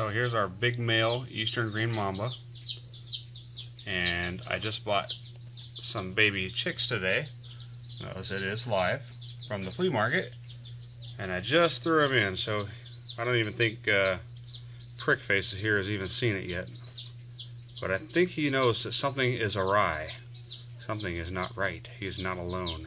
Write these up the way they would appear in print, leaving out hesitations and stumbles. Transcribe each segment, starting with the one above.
So here's our big male eastern green mamba, and I just bought some baby chicks today. Notice it is live from the flea market, and I just threw them in, so I don't even think Prickface here has even seen it yet. But I think he knows that something is awry. Something is not right. He is not alone.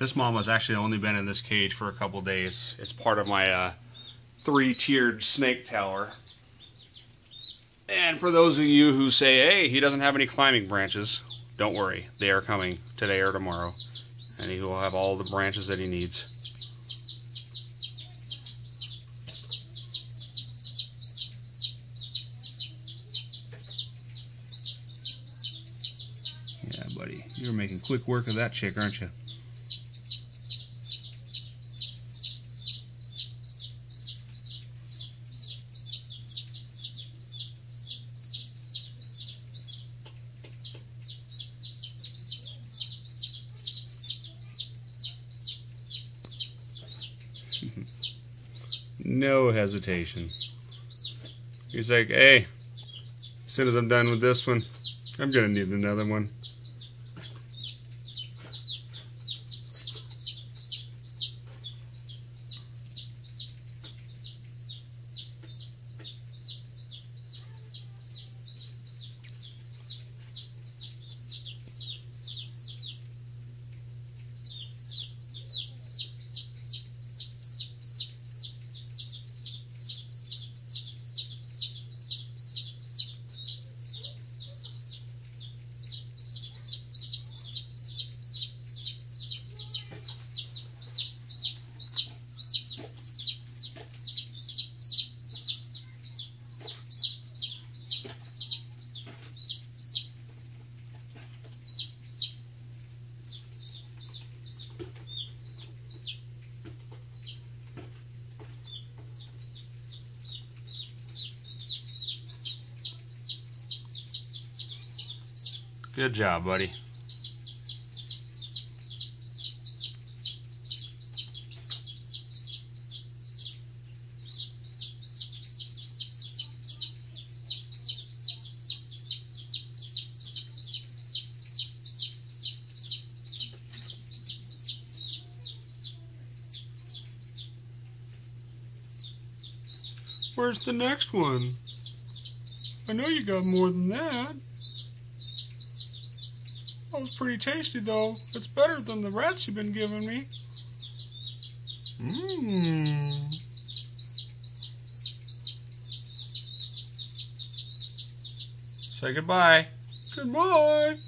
This mama's actually only been in this cage for a couple days. It's part of my 3-tiered snake tower. And for those of you who say, hey, he doesn't have any climbing branches, don't worry. They are coming today or tomorrow. And he will have all the branches that he needs. Yeah, buddy. You're making quick work of that chick, aren't you? No hesitation. He's like, hey, as soon as I'm done with this one, I'm gonna need another one. Good job, buddy. Where's the next one? I know you got more than that. That was pretty tasty, though. It's better than the rats you've been giving me. Mmm. Say goodbye. Goodbye.